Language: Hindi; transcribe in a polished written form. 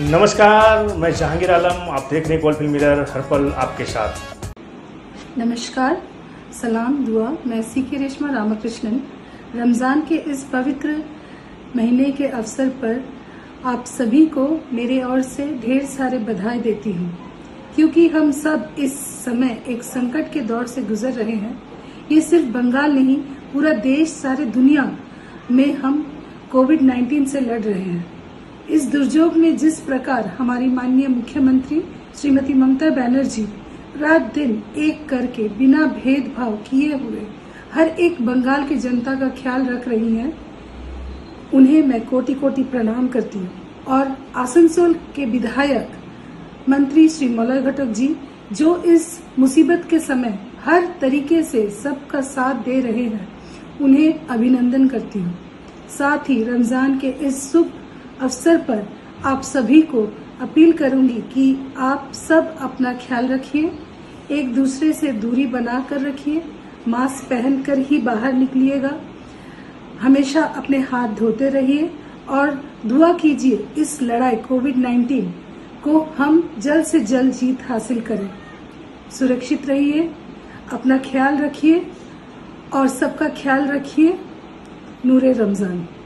नमस्कार, मैं जहांगीर आलम। आप देख रहे हैं गोल्ड फिल्म मिरर, हर पल आपके साथ। नमस्कार, सलाम दुआ। मैं सीके रेशमा रामकृष्णन। रमज़ान के इस पवित्र महीने के अवसर पर आप सभी को मेरे ओर से ढेर सारे बधाई देती हूँ, क्योंकि हम सब इस समय एक संकट के दौर से गुजर रहे हैं। ये सिर्फ बंगाल नहीं, पूरा देश, सारे दुनिया में हम कोविड-19 से लड़ रहे हैं। इस दुर्योग में जिस प्रकार हमारी माननीय मुख्यमंत्री श्रीमती ममता बनर्जी रात दिन एक करके बिना भेदभाव किए हुए हर एक बंगाल की जनता का ख्याल रख रही हैं, उन्हें मैं कोटि कोटि प्रणाम करती हूँ। और आसनसोल के विधायक मंत्री श्री मलय घटक जी, जो इस मुसीबत के समय हर तरीके से सबका साथ दे रहे हैं, उन्हें अभिनंदन करती हूँ। साथ ही रमजान के इस शुभ अवसर पर आप सभी को अपील करूंगी कि आप सब अपना ख्याल रखिए, एक दूसरे से दूरी बनाकर रखिए, मास्क पहनकर ही बाहर निकलिएगा, हमेशा अपने हाथ धोते रहिए और दुआ कीजिए इस लड़ाई कोविड-19 को हम जल्द से जल्द जीत हासिल करें। सुरक्षित रहिए, अपना ख्याल रखिए और सबका ख्याल रखिए। नूरे रमजान।